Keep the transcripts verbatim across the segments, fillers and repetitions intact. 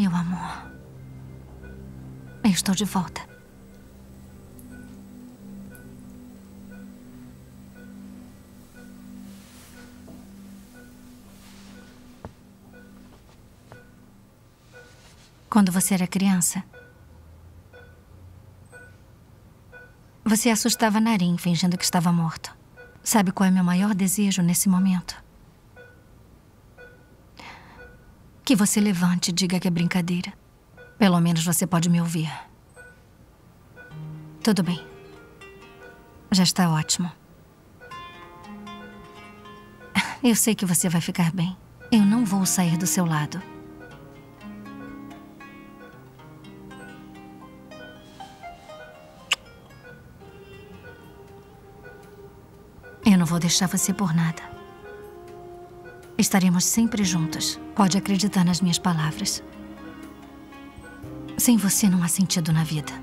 Meu amor, eu estou de volta. Quando você era criança, você assustava Naren fingindo que estava morto. Sabe qual é meu maior desejo nesse momento? Que você levante e diga que é brincadeira. Pelo menos você pode me ouvir. Tudo bem. Já está ótimo. Eu sei que você vai ficar bem. Eu não vou sair do seu lado. Eu não vou deixar você por nada. Estaremos sempre juntos. Pode acreditar nas minhas palavras. Sem você não há sentido na vida.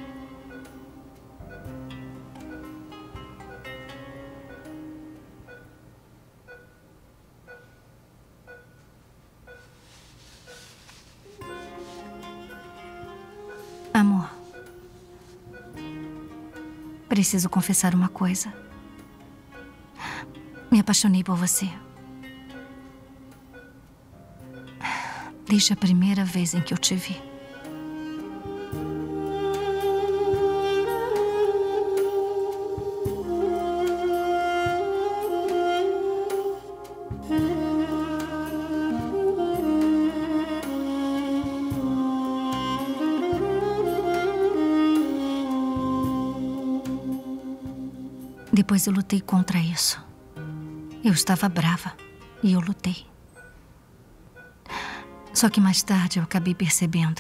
Amor, preciso confessar uma coisa. Me apaixonei por você. Desde a primeira vez em que eu te vi. Depois eu lutei contra isso. Eu estava brava e eu lutei. Só que mais tarde eu acabei percebendo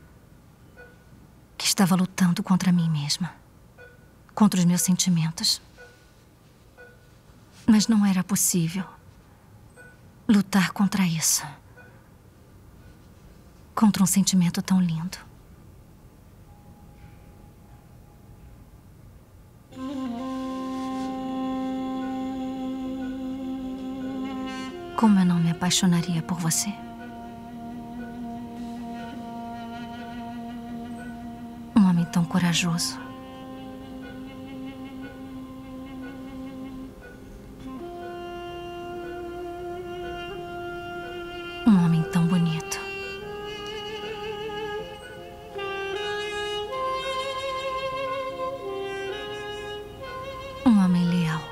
que estava lutando contra mim mesma, contra os meus sentimentos. Mas não era possível lutar contra isso, contra um sentimento tão lindo. Como eu não me apaixonaria por você? Um homem tão corajoso. Um homem tão bonito. Um homem leal.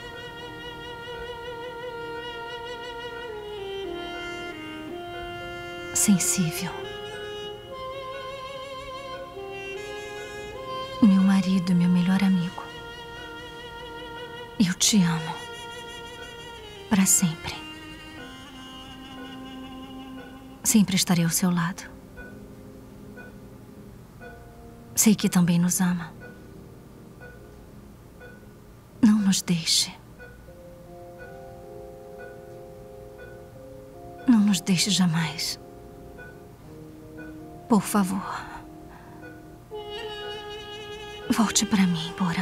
Sensível. Meu marido, meu melhor amigo. Eu te amo. Para sempre. Sempre estarei ao seu lado. Sei que também nos ama. Não nos deixe. Não nos deixe jamais. Por favor. Volte para mim, Boran.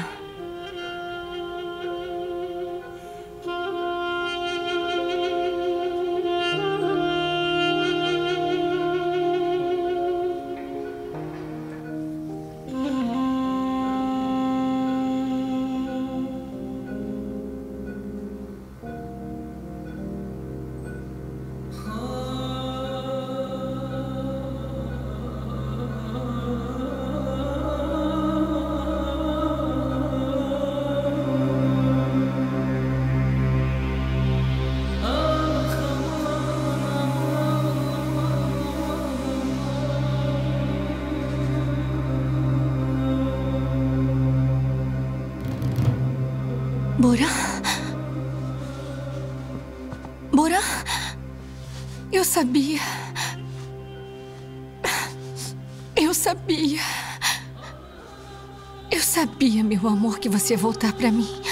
Boran? Boran? Eu sabia. Eu sabia. Eu sabia, meu amor, que você ia voltar pra mim.